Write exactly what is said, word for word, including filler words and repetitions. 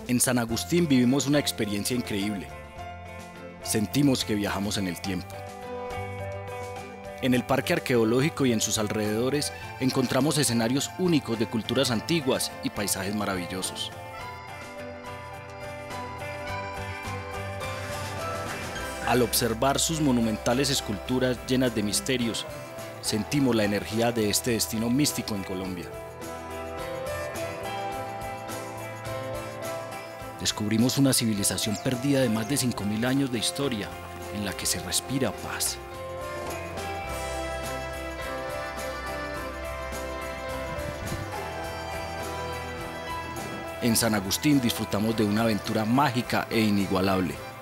En San Agustín vivimos una experiencia increíble. Sentimos que viajamos en el tiempo. En el parque arqueológico y en sus alrededores encontramos escenarios únicos de culturas antiguas y paisajes maravillosos. Al observar sus monumentales esculturas llenas de misterios, sentimos la energía de este destino místico en Colombia. Descubrimos una civilización perdida de más de cinco mil años de historia, en la que se respira paz. En San Agustín disfrutamos de una aventura mágica e inigualable.